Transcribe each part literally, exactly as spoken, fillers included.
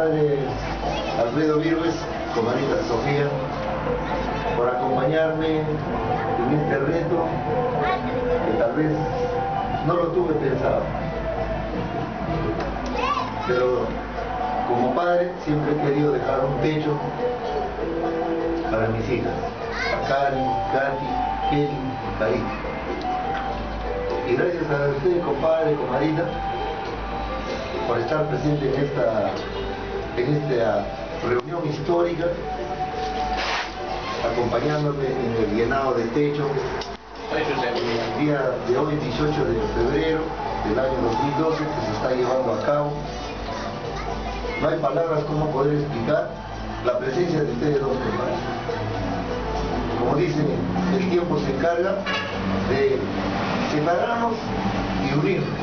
compadre Alfredo Virgües, comadita Sofía, por acompañarme en este reto que tal vez no lo tuve pensado. Pero como padre siempre he querido dejar un techo para mis hijas, a Karen, Katy, Kelly y Karita. Y gracias a usted, compadre, comadita, por estar presente en esta, en esta reunión histórica, acompañándome en el llenado de techo el día de hoy, dieciocho de febrero del año dos mil doce, que se está llevando a cabo. No hay palabras cómo poder explicar la presencia de ustedes dos, compadres. Como dicen, el tiempo se encarga de separarnos y unirnos.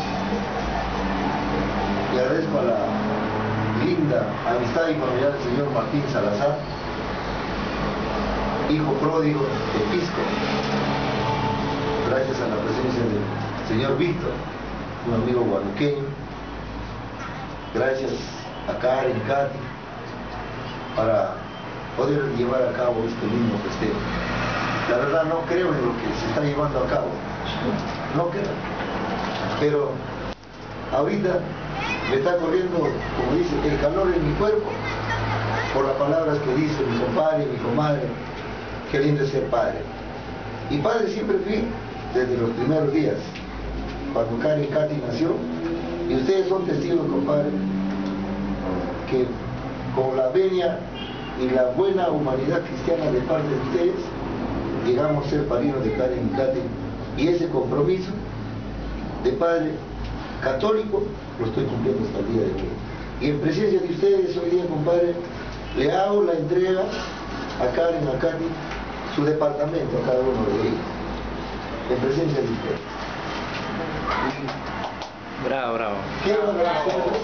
Le agradezco a la linda amistad y familiar del señor Martín Salazar, hijo pródigo de Pisco. Gracias a la presencia del señor Víctor, un amigo guanuqueño. Gracias a Karen y Katy para poder llevar a cabo este lindo festejo. La verdad no creo en lo que se está llevando a cabo, no creo, pero ahorita me está corriendo, como dice, el calor en mi cuerpo por las palabras que dice mi compadre y mi comadre. Qué lindo es ser padre. Y padre siempre fui desde los primeros días, cuando Karen y Katy nació, y ustedes son testigos, compadre, que con la venia y la buena humanidad cristiana de parte de ustedes, llegamos a ser padrinos de Karen y Katy, y ese compromiso de padre católico lo estoy cumpliendo hasta el día de hoy. Y en presencia de ustedes hoy día, compadre, le hago la entrega a Karen, a Katy, su departamento a cada uno de ellos, en presencia de ustedes. Y bravo, bravo. Quiero agradecerles,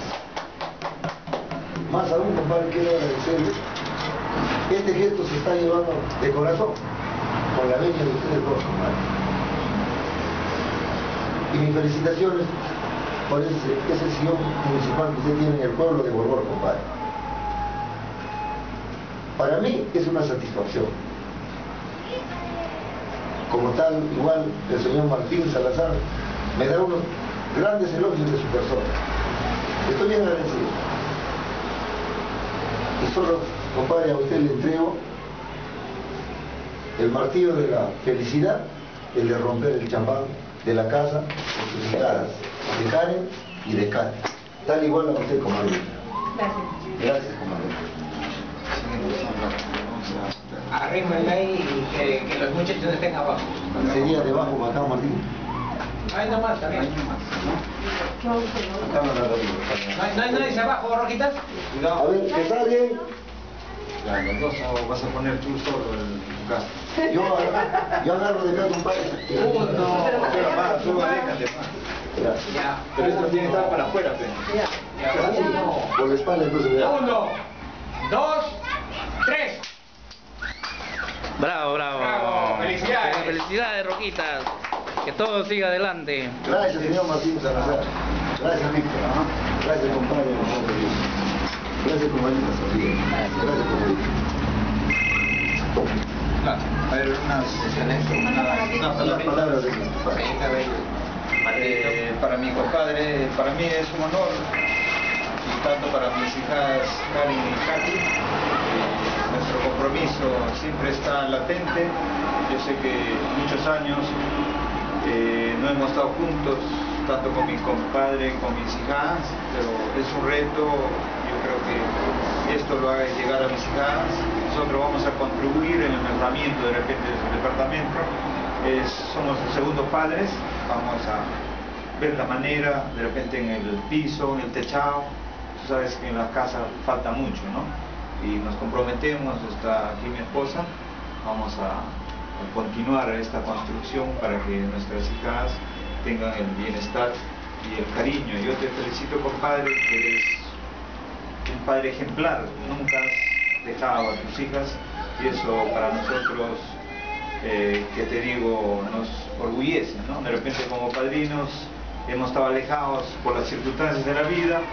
más aún, compadre, quiero agradecerles. Este gesto se está llevando de corazón, con la venia de ustedes dos, compadre. Y mis felicitaciones por ese, ese sillón municipal que usted tiene en el pueblo de Borbor, compadre. Para mí es una satisfacción. Como tal, igual el señor Martín Salazar me da unos grandes elogios de su persona. Estoy bien agradecido. Y solo, compadre, a usted le entrego el martillo de la felicidad, el de romper el champán de la casa de sus hijas, de Karen y de Katy. Tal igual a usted, comadre. Gracias. Gracias, comadre. Arrímenle ahí y que, que los muchachos estén abajo. Sería debajo, acá, Martín. Ahí nomás también. Acá no la ¿No hay, no hay nadie abajo, Rojitas? A ver, ¿que está bien? Ya, los dos o vas a poner tú solo en tu casa. Yo, agarro- yo agarro de acá, compadre. Uno. Pero más, tú aléjate más. Gracias. Ya. Pero esto tiene que estar para afuera, pero. Ya. Uno. Por la espalda, entonces, vea. Uno. Dos. Tres. Bravo, bravo. Bravo, felicidades. Felicidades, Roquitas. Que todo siga adelante. Gracias, señor Martín Salazar. Gracias, Víctor. Gracias, compadre. Gracias, compañera Sofía. Gracias, compañera. A ver, unas, unas, unas palabras de mi compadre. Eh, para mi compadre, para mí es un honor, y tanto para mis hijas Karen y Katy. Nuestro compromiso siempre está latente. Yo sé que muchos años eh, no hemos estado juntos, tanto con mi compadre como con mis hijas, pero es un reto. Yo creo que esto lo haga llegar a mis hijas. Nosotros vamos a contribuir en el mejoramiento de repente de su departamento. Es, somos los segundos padres, vamos a ver la manera, de repente en el piso, en el techado. Tú sabes que en la casa falta mucho, ¿no? Y nos comprometemos, está aquí mi esposa, vamos a, a continuar esta construcción para que nuestras hijas tengan el bienestar y el cariño. Yo te felicito, compadre, que eres un padre ejemplar, nunca has dejado a tus hijas, y eso para nosotros, eh, que te digo, nos orgullece, ¿no? De repente como padrinos hemos estado alejados por las circunstancias de la vida,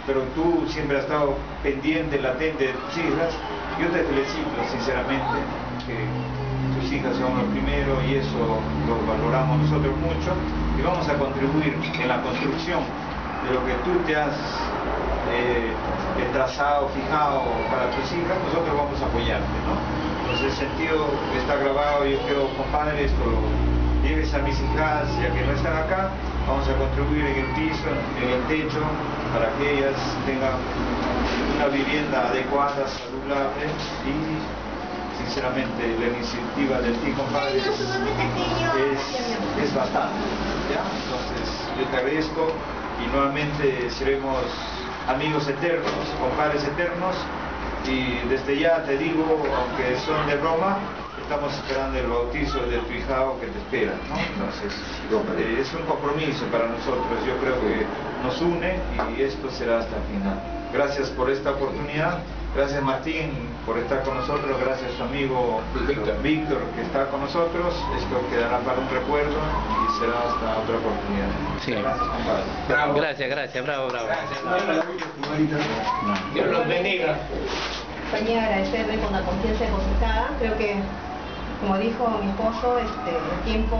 pero tú siempre has estado pendiente, latente de tus hijas. Yo te felicito sinceramente, que tus hijas son lo primero y eso lo valoramos nosotros mucho y vamos a contribuir en la construcción de lo que tú te has eh, trazado, fijado para tus hijas. Nosotros vamos a apoyarte, ¿no? Entonces el sentido que está grabado, yo quiero, compadre, esto lo lleves a mis hijas, ya que no están acá, vamos a contribuir en el piso, en el techo, para que ellas tengan una vivienda adecuada, saludable y sinceramente la iniciativa de ti, compadre, es, es, es bastante, ¿ya? Entonces yo te agradezco y nuevamente seremos amigos eternos, compadres eternos, y desde ya te digo, aunque son de Roma, estamos esperando el bautizo de tu hijao que te espera, ¿no? Entonces, eh, es un compromiso para nosotros, yo creo que nos une y esto será hasta el final. Gracias por esta oportunidad, gracias Martín por estar con nosotros, gracias a su amigo Víctor, Víctor que está con nosotros, esto quedará para un recuerdo y será hasta otra oportunidad. Sí. Gracias, compadre. Bravo. Gracias, gracias, bravo, bravo. Gracias. Dios los bendiga. También agradecerle por la confianza depositada. Creo que, como dijo mi esposo, este, el tiempo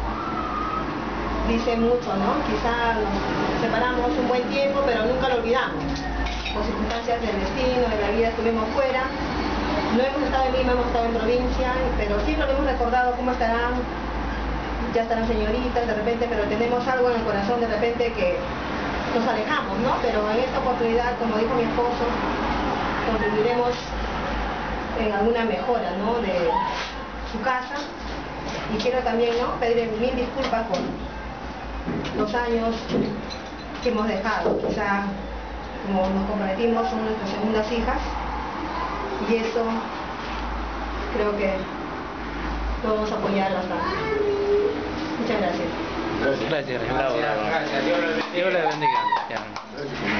dice mucho, ¿no? Quizá nos separamos un buen tiempo, pero nunca lo olvidamos. Por circunstancias del destino, de la vida, estuvimos fuera. No hemos estado en Lima, hemos estado en provincia, pero siempre lo hemos recordado cómo estarán, ya estarán señoritas de repente, pero tenemos algo en el corazón de repente que nos alejamos, ¿no? Pero en esta oportunidad, como dijo mi esposo, contribuiremos en alguna mejora, ¿no?, de su casa. Y quiero también, ¿no?, pedir mil disculpas por los años que hemos dejado. Quizá, como nos comprometimos, son nuestras segundas hijas y eso creo que podemos apoyarlas bastante. Muchas gracias. Gracias. Gracias, bravo, bravo. Gracias, Dios los bendiga. Dios les bendiga. Ya. Gracias.